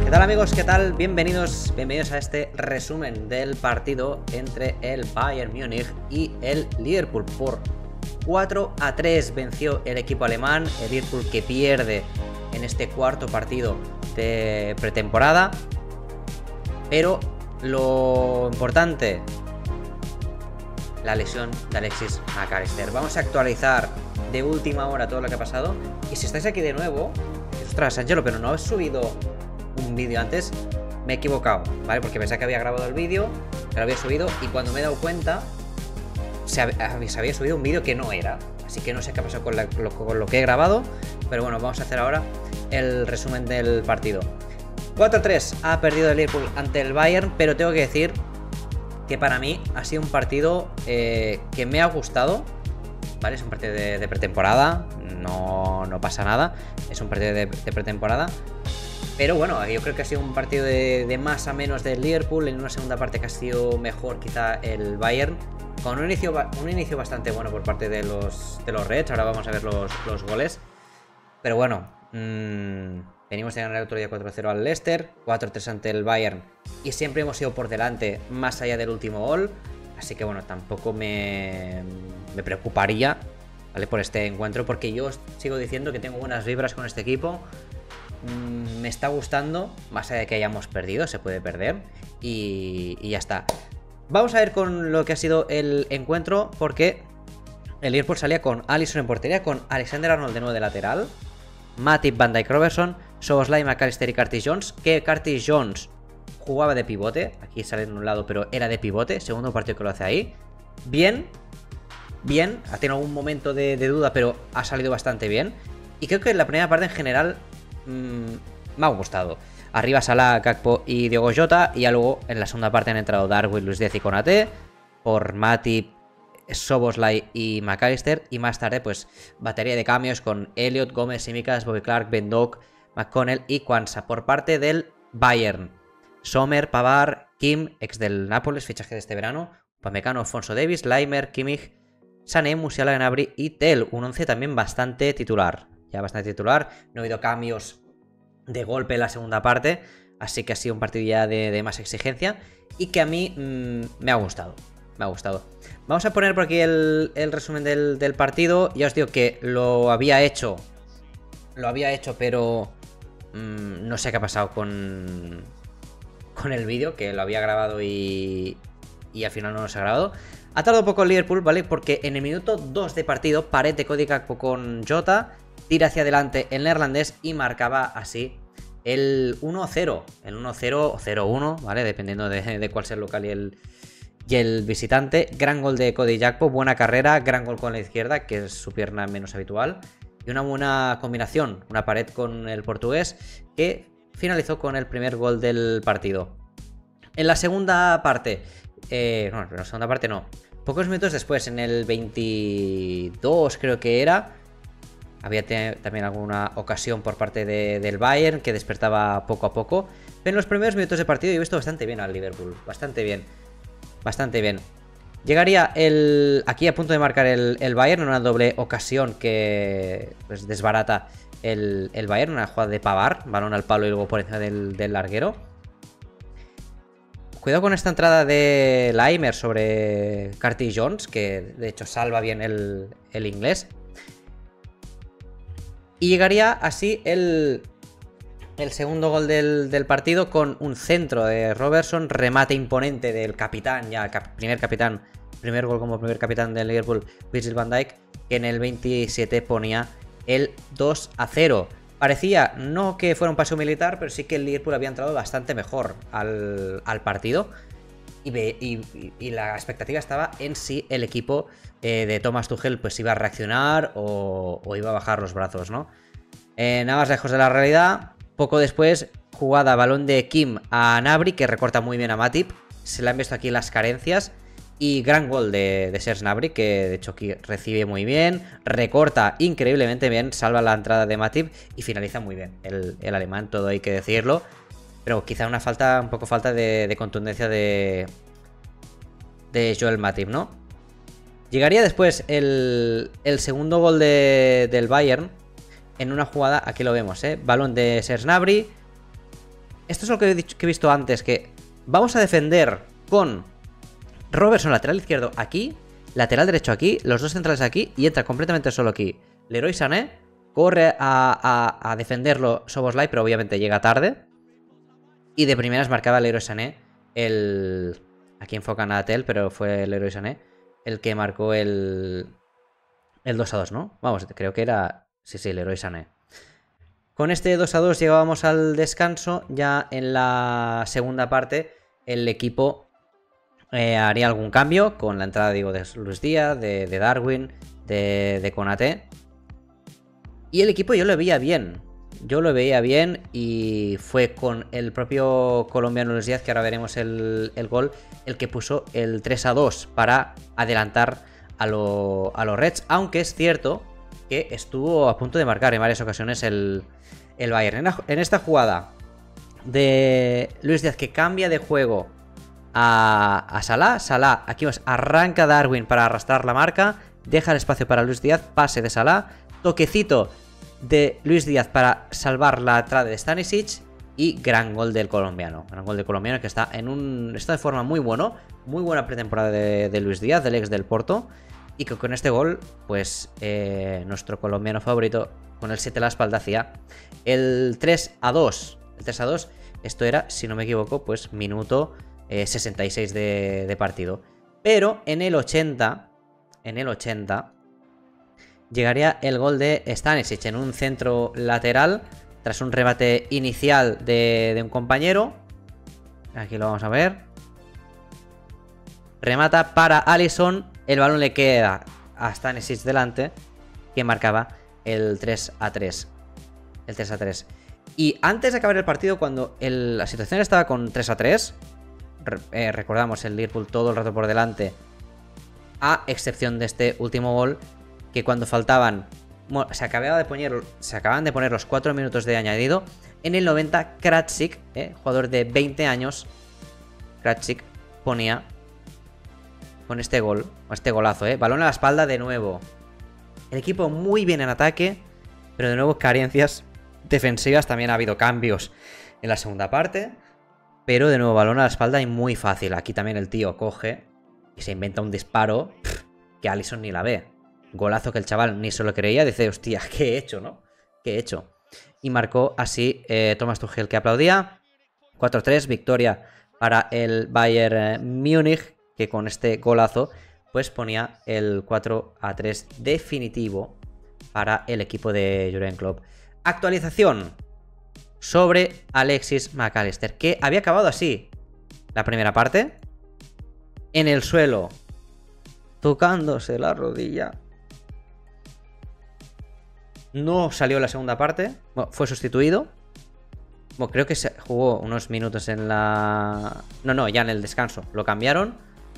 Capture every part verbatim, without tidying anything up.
¿Qué tal, amigos? ¿Qué tal? Bienvenidos, bienvenidos a este resumen del partido entre el Bayern Múnich y el Liverpool. Por cuatro a tres venció el equipo alemán, el Liverpool que pierde en este cuarto partido de pretemporada. Pero lo importante, la lesión de Alexis McAllister. Vamos a actualizar de última hora todo lo que ha pasado. Y si estáis aquí de nuevo, ostras, Angelo, pero no he subido un vídeo antes, me he equivocado, ¿vale? Porque pensaba que había grabado el vídeo, que lo había subido, y cuando me he dado cuenta se había, se había subido un vídeo que no era. Así que no sé qué ha pasado con, la, lo, con lo que he grabado. Pero bueno, vamos a hacer ahora el resumen del partido. cuatro a tres ha perdido el Liverpool ante el Bayern, pero tengo que decir que para mí ha sido un partido eh, que me ha gustado, ¿vale? Es un partido de, de pretemporada, no, no pasa nada, es un partido de, de pretemporada. Pero bueno, yo creo que ha sido un partido de, de más a menos del Liverpool, en una segunda parte que ha sido mejor quizá el Bayern, con un inicio, un inicio bastante bueno por parte de los, de los Reds. Ahora vamos a ver los, los goles. Pero bueno, mmm, venimos de ganar el otro día cuatro a cero al Leicester, cuatro a tres ante el Bayern, y siempre hemos ido por delante más allá del último gol. Así que bueno, tampoco me, me preocuparía, ¿vale?, por este encuentro, porque yo sigo diciendo que tengo buenas vibras con este equipo. Me está gustando, más allá de que hayamos perdido, se puede perder, y, y ya está. Vamos a ver con lo que ha sido el encuentro, porque el Liverpool salía con Alisson en portería, con Alexander-Arnold de nuevo de lateral, Matip, Van Dijk, Robertson, Szoboszlai, McAllister y Curtis Jones, que Curtis Jones jugaba de pivote, aquí sale en un lado pero era de pivote, segundo partido que lo hace ahí. Bien, bien, ha tenido algún momento de, de duda, pero ha salido bastante bien, y creo que en la primera parte en general me ha gustado. Arriba Salah, Gakpo y Diogo Jota, y ya luego en la segunda parte han entrado Darwin, Luis Díaz y Konaté, por Matip, Szoboszlai y McAllister, y más tarde pues batería de cambios con Elliot, Gómez, Tsimikas, Bobby Clark, Ben Doak, McConnell y Quansah. Por parte del Bayern, Sommer, Pavard, Kim, ex del Nápoles, fichaje de este verano, Upamecano, Alphonso Davies, Laimer, Kimmich, Sané, Musiala, Gnabry y Tel. Un once también bastante titular. Ya bastante titular, no ha habido cambios de golpe en la segunda parte, así que ha sido un partido ya de, de más exigencia y que a mí mmm, me ha gustado, me ha gustado. Vamos a poner por aquí el, el resumen del, del partido. Ya os digo que lo había hecho, lo había hecho, pero mmm, no sé qué ha pasado con, con el vídeo, que lo había grabado y, y al final no nos ha grabado. Ha tardado poco el Liverpool, ¿vale? Porque en el minuto dos de partido, pared de Cody Gakpo con Jota, tira hacia adelante el neerlandés y marcaba así el uno a cero. El uno a cero o cero a uno, ¿vale? Dependiendo de, de cuál sea el local y el, y el visitante. Gran gol de Cody Gakpo, buena carrera, gran gol con la izquierda, que es su pierna menos habitual. Y una buena combinación, una pared con el portugués, que finalizó con el primer gol del partido. En la segunda parte, eh, no, en la segunda parte no. Pocos minutos después, en el veintidós creo que era, había también alguna ocasión por parte de, del Bayern que despertaba poco a poco. Pero en los primeros minutos de partido yo he visto bastante bien al Liverpool. Bastante bien. Bastante bien. Llegaría el aquí a punto de marcar el, el Bayern en una doble ocasión que pues, desbarata el, el Bayern. Una jugada de Pavard, balón al palo y luego por encima del, del larguero. Cuidado con esta entrada de Laimer sobre Curtis Jones, que de hecho salva bien el, el inglés. Y llegaría así el, el segundo gol del, del partido con un centro de Robertson, remate imponente del capitán, ya cap, primer capitán, primer gol como primer capitán del Liverpool, Virgil van Dijk, que en el veintisiete ponía el dos a cero. Parecía no que fuera un paseo militar, pero sí que el Liverpool había entrado bastante mejor al, al partido. Y, y, y la expectativa estaba en si el equipo eh, de Thomas Tuchel pues iba a reaccionar o, o iba a bajar los brazos, ¿no? Eh, nada más lejos de la realidad. Poco después, jugada balón de Kim a Gnabry, que recorta muy bien a Matip. Se le han visto aquí las carencias. Y gran gol de, de Serge Gnabry, que de hecho aquí recibe muy bien, recorta increíblemente bien, salva la entrada de Matip y finaliza muy bien el, el alemán, todo hay que decirlo. Pero quizá una falta, un poco falta de, de contundencia de, de Joel Matip, ¿no? Llegaría después el, el segundo gol de, del Bayern en una jugada, aquí lo vemos, ¿eh? Balón de Serge Gnabry, esto es lo que he, dicho, que he visto antes, que vamos a defender con Robertson lateral izquierdo aquí, lateral derecho aquí, los dos centrales aquí y entra completamente solo aquí. Leroy Sané corre a, a, a defenderlo Szoboszlai, pero obviamente llega tarde. Y de primeras marcaba Leroy Sané el... Aquí enfocan a Tel, pero fue Leroy Sané el que marcó el... El dos a dos, ¿no? Vamos, creo que era... Sí, sí, Leroy Sané. Con este dos a dos llegábamos al descanso. Ya en la segunda parte el equipo eh, haría algún cambio con la entrada, digo, de Luis Díaz, de, de Darwin, de, de Konaté. Y el equipo yo lo veía bien. Yo lo veía bien y fue con el propio colombiano Luis Díaz, que ahora veremos el, el gol, el que puso el tres a dos para adelantar a, lo, a los Reds. Aunque es cierto que estuvo a punto de marcar en varias ocasiones el, el Bayern. En, en esta jugada de Luis Díaz, que cambia de juego a, a Salah. Salah, aquí vamos, arranca Darwin para arrastrar la marca, deja el espacio para Luis Díaz, pase de Salah, toquecito de Luis Díaz para salvar la entrada de Stanisic y gran gol del colombiano. Gran gol del colombiano que está en un está de forma muy bueno, muy buena pretemporada de, de Luis Díaz, del ex del Porto, y que con este gol, pues eh, nuestro colombiano favorito con el siete a la espalda hacía el tres a dos. El tres a dos, esto era, si no me equivoco, pues minuto eh, sesenta y seis de, de partido. Pero en el ochenta, en el ochenta llegaría el gol de Stanisic en un centro lateral tras un remate inicial de, de un compañero. Aquí lo vamos a ver. Remata para Alisson. El balón le queda a Stanisic delante, que marcaba el tres a tres. El tres a tres. Y antes de acabar el partido, cuando el, la situación estaba con tres a tres, eh, recordamos el Liverpool todo el rato por delante, a excepción de este último gol, que cuando faltaban, bueno, se, acababa de poner, se acaban de poner los cuatro minutos de añadido, en el noventa Kratzik, eh, jugador de veinte años, Kratzik ponía con este gol, con este golazo, eh, balón a la espalda de nuevo. El equipo muy bien en ataque, pero de nuevo carencias defensivas. También ha habido cambios en la segunda parte, pero de nuevo balón a la espalda y muy fácil. Aquí también el tío coge y se inventa un disparo pff, que Alisson ni la ve. Golazo que el chaval ni se lo creía. Dice, hostia, ¿qué he hecho, no? ¿Qué he hecho? Y marcó así eh, Thomas Tuchel, que aplaudía. cuatro a tres, victoria para el Bayern Múnich, que con este golazo pues ponía el cuatro a tres definitivo para el equipo de Jürgen Klopp. Actualización sobre Alexis McAllister, que había acabado así la primera parte, en el suelo, tocándose la rodilla. No salió la segunda parte. Bueno, fue sustituido. Bueno, creo que se jugó unos minutos en la... No, no, ya en el descanso. Lo cambiaron.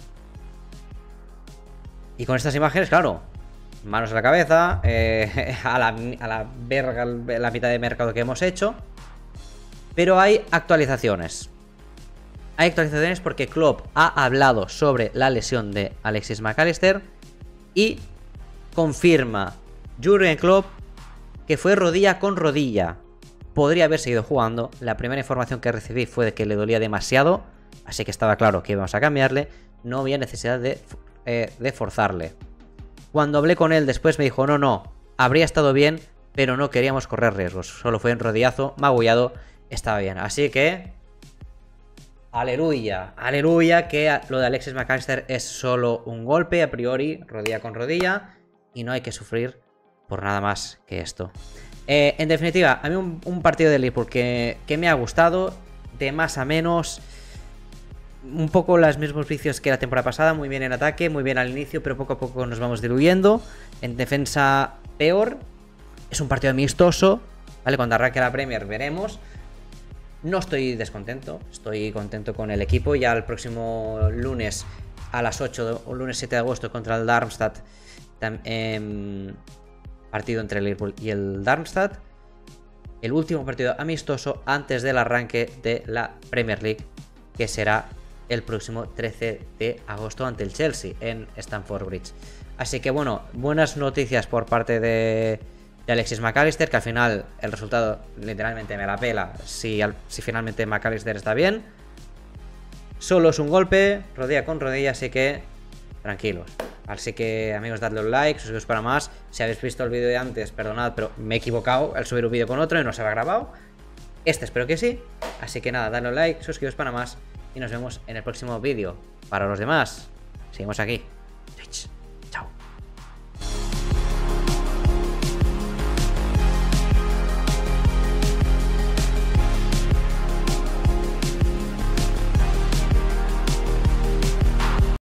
Y con estas imágenes, claro, manos a la cabeza, eh, a, la, a la verga, la mitad de mercado que hemos hecho. Pero hay actualizaciones. Hay actualizaciones porque Klopp ha hablado sobre la lesión de Alexis McAllister y confirma Jürgen Klopp que fue rodilla con rodilla. Podría haber seguido jugando. La primera información que recibí fue de que le dolía demasiado, así que estaba claro que íbamos a cambiarle. No había necesidad de, eh, de forzarle. Cuando hablé con él después me dijo, no, no, habría estado bien, pero no queríamos correr riesgos. Solo fue un rodillazo, magullado, estaba bien. Así que... aleluya, aleluya, que lo de Alexis McAllister es solo un golpe a priori, rodilla con rodilla, y no hay que sufrir por nada más que esto. Eh, en definitiva, a mí un, un partido de Liverpool que, que me ha gustado, de más a menos, un poco los mismos vicios que la temporada pasada, muy bien en ataque, muy bien al inicio, pero poco a poco nos vamos diluyendo. En defensa, peor. Es un partido amistoso, ¿vale? Cuando arranque la Premier veremos. No estoy descontento, estoy contento con el equipo. Ya el próximo lunes a las ocho, o lunes siete de agosto, contra el Darmstadt, eh, partido entre el Liverpool y el Darmstadt. El último partido amistoso antes del arranque de la Premier League, que será el próximo trece de agosto ante el Chelsea en Stamford Bridge. Así que bueno, buenas noticias por parte de, de Alexis McAllister, que al final el resultado literalmente me la pela si, si finalmente McAllister está bien. Solo es un golpe, rodilla con rodilla, así que tranquilos. Así que, amigos, dadle un like, suscribiros para más. Si habéis visto el vídeo de antes, perdonad, pero me he equivocado al subir un vídeo con otro y no se había grabado. Este espero que sí. Así que nada, dadle un like, suscribiros para más y nos vemos en el próximo vídeo. Para los demás, seguimos aquí. Twitch.